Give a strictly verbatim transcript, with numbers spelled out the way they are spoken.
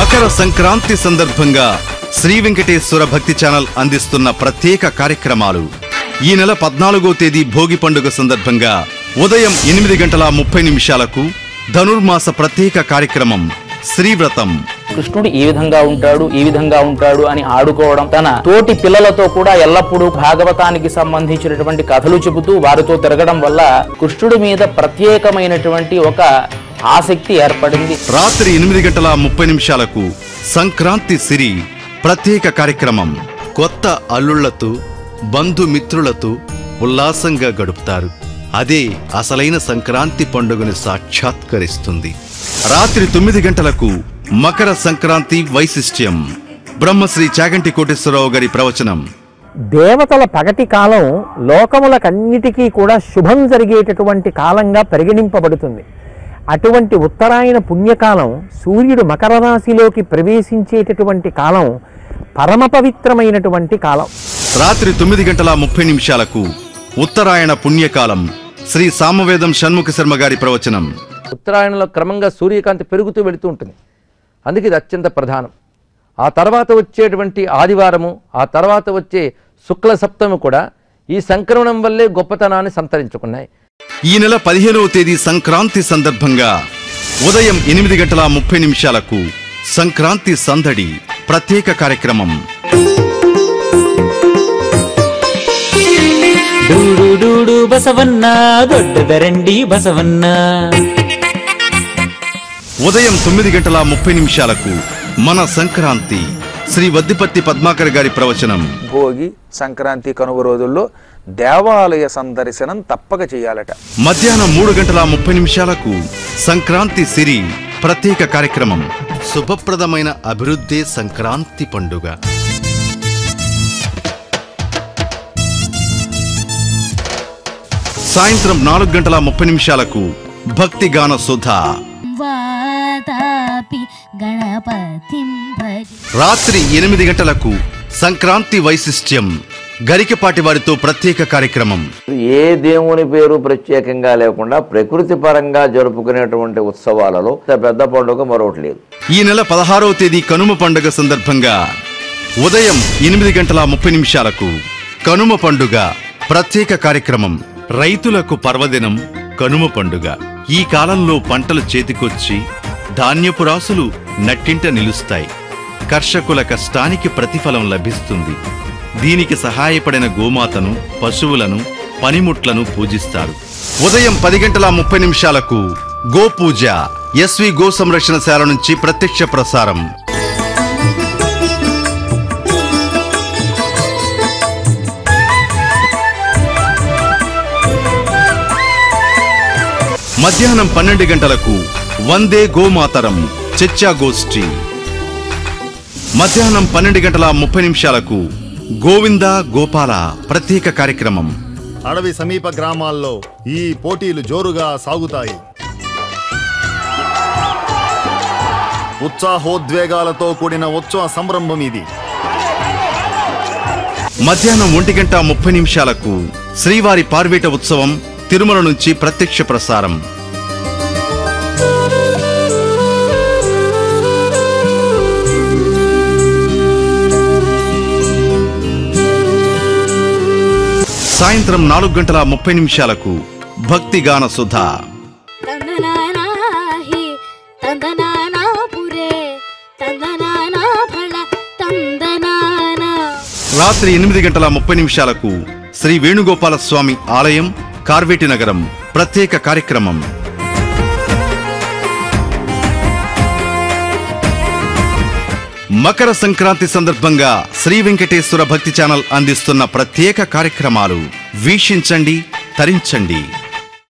మకర సంక్రాంతి సందర్భంగా శ్రీ వెంకటేశ్వర భక్తి ఛానల్ అందిస్తున్న ప్రత్యేక కార్యక్రమాలు. ఈ నెల పద్నాలుగో తేదీ భోగి పండుగ సందర్భంగా ఉదయం ఎనిమిది గంటల ముప్పై నిమిషాలకు ధనుర్మాస ప్రత్యేక కార్యక్రమం శ్రీవ్రతం. కృష్ణుడు ఈ విధంగా ఉంటాడు ఈ విధంగా ఉంటాడు అని ఆడుకోవడం, తన తోటి పిల్లలతో కూడా ఎల్లప్పుడూ భాగవతానికి సంబంధించినటువంటి కథలు చెబుతూ వారితో తిరగడం వల్ల కృష్ణుడి మీద ప్రత్యేకమైనటువంటి ఒక ఆసక్తి ఏర్పడింది. రాత్రి ఎనిమిది గంటల ముప్పై నిమిషాలకు సంక్రాంతి సిరి ప్రత్యేక కార్యక్రమం. కొత్త అల్లుళ్లతో బంధుమిత్రులతో ఉల్లాసంగా గడుపుతారు. అదే అసలైన సంక్రాంతి పండుగను సాక్షాత్కరిస్తుంది. రాత్రి తొమ్మిది గంటలకు మకర సంక్రాంతి వైశిష్ట్యం. బ్రహ్మశ్రీ చాగంటి కోటేశ్వరరావు గారి ప్రవచనం. దేవతల పగటి కాలం లోకములకన్నిటికీ కూడా శుభం జరిగేటటువంటి కాలంగా పరిగణింపబడుతుంది. అటువంటి ఉత్తరాయణ పుణ్యకాలం, సూర్యుడు మకర రాశిలోకి ప్రవేశించేటటువంటి కాలం పరమ పవిత్రమైనటువంటి కాలం. రాత్రి తొమ్మిది గంటల ముప్పై నిమిషాలకు ఉత్తరాయణ పుణ్యకాలం. శ్రీ సామవేదం షణ్ముఖ శర్మ గారి ప్రవచనం. ఉత్తరాయణంలో క్రమంగా సూర్యకాంతి పెరుగుతూ వెళుతూ ఉంటుంది, అందుకే ఇది అత్యంత ప్రధానం. ఆ తర్వాత వచ్చేటువంటి ఆదివారము, ఆ తర్వాత వచ్చే శుక్ల సప్తమి కూడా ఈ సంక్రమణం వల్లే గొప్పతనాన్ని సంతరించుకున్నాయి. ఈ నెల పదిహేనవ తేదీ సంక్రాంతి సందర్భంగా ఉదయం ఎనిమిది గంటల ముప్పై నిమిషాలకు సంక్రాంతి సందడి ప్రత్యేక కార్యక్రమం. బసవన్న దొడ్డదరండి బసవన్న. ఉదయం తొమ్మిది గంటల ముప్పై నిమిషాలకు మన సంక్రాంతి శ్రీ వద్దిపత్తి పద్మాకర్ గారి ప్రవచనం. భోగి సంక్రాంతి కనుమ రోజుల్లో దేవాలయ సందర్శనం తప్పక చేయాలట. మధ్యాహ్నం మూడు గంటల ముప్పై నిమిషాలకు సంక్రాంతి సిరి ప్రత్యేక కార్యక్రమం. శుభప్రదమైన అభివృద్ధి సంక్రాంతి పండుగ. సాయంత్రం నాలుగు గంటల ముప్పై నిమిషాలకు భక్తి గాన సుధా. రాత్రి ఎనిమిది గంటలకు సంక్రాంతి వైశిష్ట్యం. గరికపాటి వారితో ప్రత్యేక కార్యక్రమం. ఏ దేవుని పేరు ప్రత్యేకంగా లేకుండా ప్రకృతి పరంగా జరుపుకునేటువంటి ఉత్సవాలలో పెద్ద పండుగ మరొకటి లేదు. ఈ నెల పదహారవ తేదీ కనుమ పండుగ సందర్భంగా ఉదయం ఎనిమిది గంటల ముప్పై నిమిషాలకు కనుమ పండుగ ప్రత్యేక కార్యక్రమం. రైతులకు పర్వదినం కనుమ పండుగ. ఈ కాలంలో పంటలు చేతికొచ్చి ధాన్యపు రాసులు నట్టింట నిలుస్తాయి. కర్షకుల కష్టానికి ప్రతిఫలం లభిస్తుంది. దీనికి సహాయపడిన గోమాతను, పశువులను, పనిముట్లను పూజిస్తారు. ఉదయం పది గంటల ముప్పై నిమిషాలకు గోపూజ. ఎస్వి గో సంరక్షణశాల నుంచి ప్రత్యక్ష ప్రసారం. మధ్యాహ్నం పన్నెండు గంటలకు వందే గోమాతరం చర్చా గోష్ఠి. మధ్యాహ్నం పన్నెండు గంటల ముప్పై నిమిషాలకు గోవింద గోపాల ప్రత్యేక కార్యక్రమం. అడవి సమీప గ్రామాల్లో ఈ పోటీలు జోరుగా సాగుతాయి. ఉత్సాహోద్వేగాలతో కూడిన ఉత్సవ సంరంభం ఇది. మధ్యాహ్నం ఒంటి గంట ముప్పై నిమిషాలకు శ్రీవారి పార్వేట ఉత్సవం తిరుమల నుంచి ప్రత్యక్ష ప్రసారం. సాయంత్రం నాలుగు గంటల ముప్పై నిమిషాలకు భక్తి గాన సుధా. రాత్రి ఎనిమిది గంటల ముప్పై నిమిషాలకు శ్రీ వేణుగోపాల స్వామి ఆలయం, కార్వేటి నగరం ప్రత్యేక కార్యక్రమం. మకర సంక్రాంతి సందర్భంగా శ్రీ వెంకటేశ్వర భక్తి ఛానల్ అందిస్తున్న ప్రత్యేక కార్యక్రమాలు వీక్షించండి, తరించండి.